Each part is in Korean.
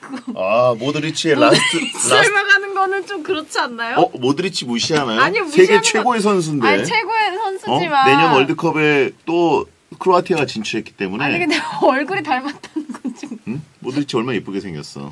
아, 모드리치의 라스트. 설명하는 거는 좀 그렇지 않나요? 모드리치 무시하나요? 아니요, 세계 최고의 선수인데. 아니, 최고의 선수지만. 내년 월드컵에 또 크로아티아가 진출했기 때문에. 아니, 근데 얼굴이 닮았다는 건 좀. 응? 모드리치 얼마나 예쁘게 생겼어.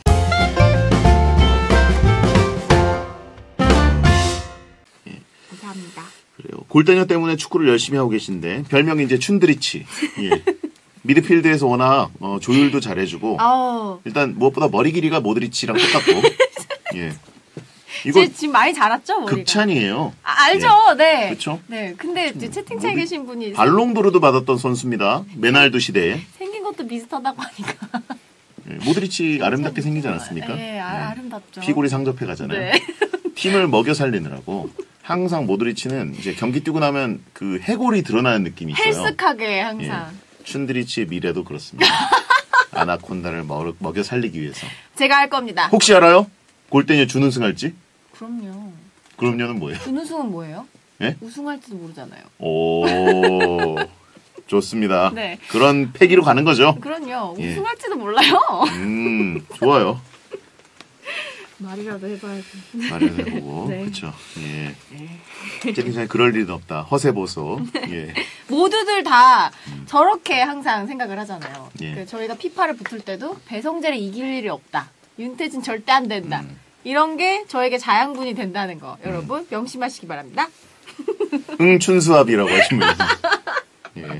감사합니다. 그래요. 골대녀 때문에 축구를 열심히 하고 계신데 별명이 이제 춘드리치. 예. 미드필드에서 워낙 조율도 잘해주고 일단 무엇보다 머리 길이가 모드리치랑 똑같고. 예. 이거 지금 많이 자랐죠, 머리가? 극찬이에요. 알죠, 예. 네. 그렇죠. 네, 근데 이제 채팅창에 계신 분이 발롱도르도 받았던 선수입니다. 메날두 시대에. 생긴 것도 비슷하다고 하니까. 예. 모드리치 아름답게 생기지 않았습니까? 네, 아름답죠. 피골이 상접해 가잖아요. 네. 팀을 먹여 살리느라고. 항상 모드리치는 이제 경기 뛰고 나면 그 해골이 드러나는 느낌이 있어요. 헬스하게 항상. 예. 춘드리치의 미래도 그렇습니다. 아나콘다를 먹여 살리기 위해서. 제가 할 겁니다. 혹시 알아요? 골대녀 준우승 할지? 그럼요. 그럼요는 뭐예요? 준우승은 뭐예요? 예? 우승할지도 모르잖아요. 오, 좋습니다. 네. 그런 패기로 가는 거죠? 그럼요. 예. 우승할지도 몰라요. 좋아요. 말이라도 해봐야지. 말을 해보고. 네. 그렇죠. 예. 채팅창에 그럴 일은 없다. 허세보소. 예. 모두들 다 저렇게 항상 생각을 하잖아요. 예. 저희가 피파를 붙을 때도 배성재를 이길 일이 없다. 윤태진 절대 안 된다. 이런 게 저에게 자양분이 된다는 거. 여러분 명심하시기 바랍니다. 응춘수합이라고 하시면 예.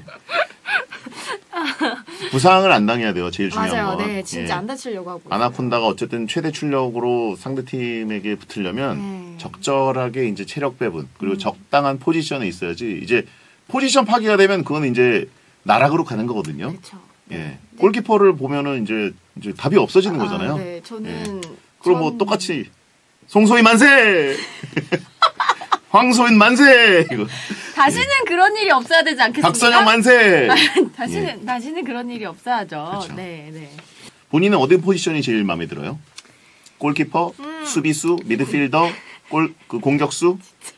부상을 안 당해야 돼요. 제일 중요한 맞아요. 건. 네, 진짜 예. 안 다치려고 하고. 아나콘다가 어쨌든 최대 출력으로 상대팀에게 붙으려면 적절하게 이제 체력 배분 그리고 적당한 포지션에 있어야지. 이제 포지션 파기가 되면 그건 이제 나락으로 가는 거거든요. 그렇죠. 예. 네. 골키퍼를 보면은 이제 답이 없어지는 거잖아요. 네, 저는 그럼 뭐 똑같이 송소희 만세, 황소인 만세. 이거. 다시는 그런 일이 없어야 되지 않겠습니까? 박선영 만세. 다시는 그런 일이 없어야죠. 그렇죠. 네, 네. 본인은 어떤 포지션이 제일 마음에 들어요? 골키퍼, 수비수, 미드필더, 공격수?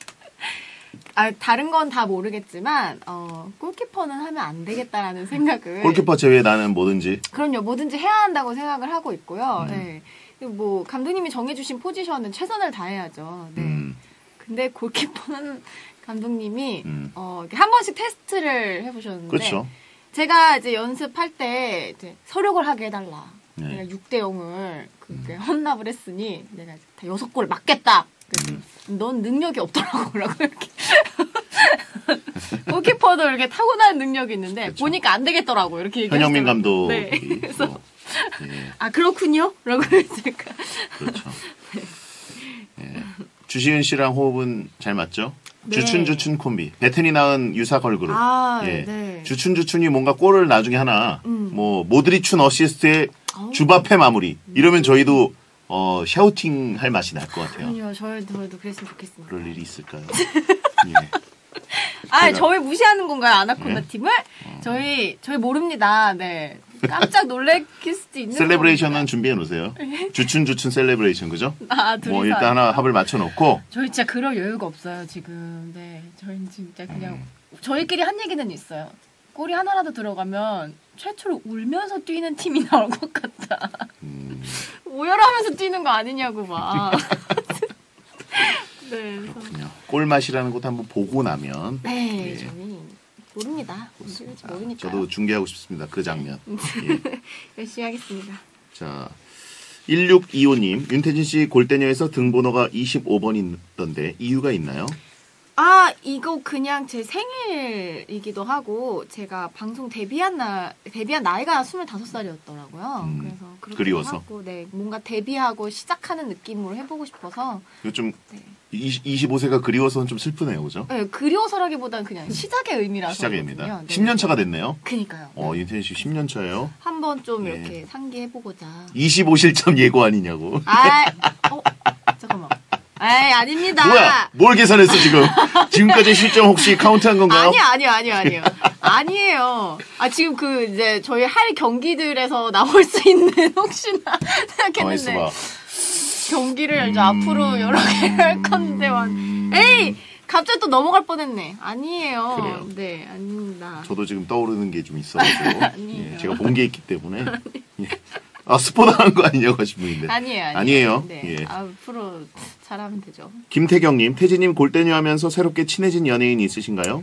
다른 건 다 모르겠지만 골키퍼는 하면 안 되겠다라는 생각을. 골키퍼 제외 나는 뭐든지. 그럼요, 뭐든지 해야 한다고 생각을 하고 있고요. 네. 뭐 감독님이 정해주신 포지션은 최선을 다해야죠. 네. 근데 골키퍼는 감독님이 한 번씩 테스트를 해보셨는데. 그렇죠. 제가 이제 연습할 때 이제 서력을 하게 해달라. 네. 내가 6대 0을 헌납을 했으니 내가 다 6골 맞겠다. 넌 능력이 없더라고. 라고 이렇게. 골키퍼도 이렇게 타고난 능력이 있는데 그렇죠. 보니까 안 되겠더라고. 이렇게 얘기하시더라고요. 현영민 감독. 네. 그래서 예. 아 그렇군요. 라고 제가. 그렇죠. 예. 주시은 씨랑 호흡은 잘 맞죠? 네. 주춘 콤비. 베텐이 낳은 유사 걸그룹. 예. 네. 주춘이 뭔가 골을 나중에 하나 뭐 모드리춘 어시스트의 주바페 마무리 이러면 저희도 샤우팅 할 맛이 날 것 같아요. 아니요, 저희도 그랬으면 좋겠습니다. 그럴 일이 있을까요? 예. 저희 무시하는 건가요, 아나콘다 팀을? 저희 모릅니다. 네. 깜짝 놀랄 수도 있는. 셀레브레이션은 준비해 놓으세요. 주춘 셀레브레이션 그죠? 둘이서 뭐 일단 하나 합을 맞춰 놓고. 저희 진짜 그럴 여유가 없어요 지금. 네, 저희는 진짜 그냥 저희끼리 한 얘기는 있어요. 골이 하나라도 들어가면 최초로 울면서 뛰는 팀이 나올 것 같다. 오열하면서 뛰는 거 아니냐고 막. 네. 그렇군요. 꿀맛이라는 것도 한번 보고 나면. 네, 예. 저희 모릅니다. 모르니까. 저도 중계하고 싶습니다. 그 장면. 예. 열심히 하겠습니다. 자, 1625님, 윤태진 씨 골대녀에서 등번호가 25번이던데 이유가 있나요? 이거 그냥 제 생일이기도 하고 제가 방송 데뷔한 나이가 25살이었더라고요. 그래서 그렇게 그리워서? 하고, 네, 뭔가 데뷔하고 시작하는 느낌으로 해보고 싶어서. 이거 좀 네. 25세가 그리워서는 좀 슬프네요, 그죠? 네, 그리워서라기보단 그냥 시작의 의미라서. 시작입니다. 네. 10년 차가 됐네요. 그니까요. 네. 윤태진 씨 10년 차예요. 한번 좀 네. 이렇게 상기해보고자. 25실점 예고 아니냐고. 잠깐만. 아닙니다. 뭐야? 뭘 계산했어 지금? 지금까지 실점 혹시 카운트한 건가요? 아니요. 아니에요. 지금 이제 저희 할 경기들에서 나올 수 있는 혹시나 생각했는데. 있어봐. 경기를 이제 앞으로 여러 개 할 건데 에이! 갑자기 또 넘어갈 뻔했네. 아니에요. 그래요. 네, 아닙니다. 저도 지금 떠오르는 게 좀 있어가지고 아니에요. 제가 본 게 있기 때문에 스포 당한 거 아니냐고 하신 분인데. 아니에요. 네. 예. 앞으로 잘하면 되죠. 김태경님, 태진님 골대녀 하면서 새롭게 친해진 연예인 있으신가요?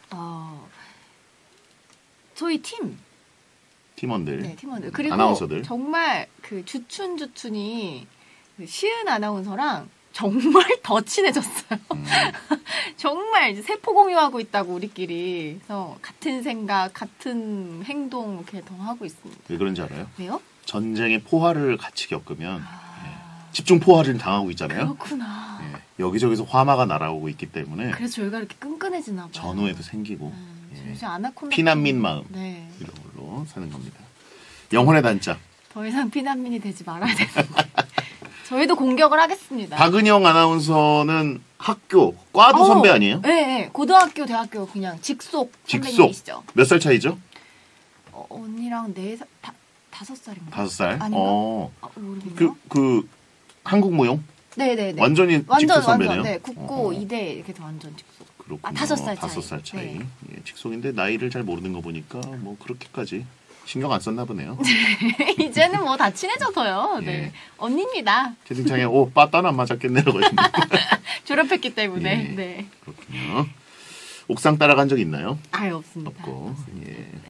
저희 팀원들. 네, 팀원들. 그리고 아나운서들. 정말 그 주춘이 시은 아나운서랑 정말 더 친해졌어요. 정말 이제 세포 공유하고 있다고 우리끼리. 그래서 같은 생각, 같은 행동 이렇게 더 하고 있습니다. 왜 그런지 알아요? 왜요? 전쟁의 포화를 같이 겪으면 집중 포화를 당하고 있잖아요. 그렇구나. 여기저기서 화마가 날아오고 있기 때문에 그래서 저희가 이렇게 끈끈해지나 봐요. 전후에도 생기고 아나콘다 피난민 마음 이런 걸로 사는 겁니다. 영혼의 단짝. 더 이상 피난민이 되지 말아야 되는데. 저희도 공격을 하겠습니다. 박은영 아나운서는 과도 선배 아니에요? 네. 고등학교, 대학교 그냥 직속 선배님이시죠. 몇 살 차이죠? 언니랑 5살인가? 5살? 아닌가? 모르겠네요. 그 한국 무용? 네네네. 완전히 직속 선배네요. 네, 국고 2대 이렇게 해서 완전 직속. 그렇군요. 5살 차이. 네. 예, 직속인데 나이를 잘 모르는 거 보니까 뭐 그렇게까지 신경 안 썼나 보네요. 이제는 뭐 다 친해져서요. 네. 예. 언니입니다. 채팅창에 빠따는 안 맞았겠네라고 했는데. 졸업했기 때문에. 예. 네. 그렇군요. 옥상 따라간 적 있나요? 없습니다. 없고. 예.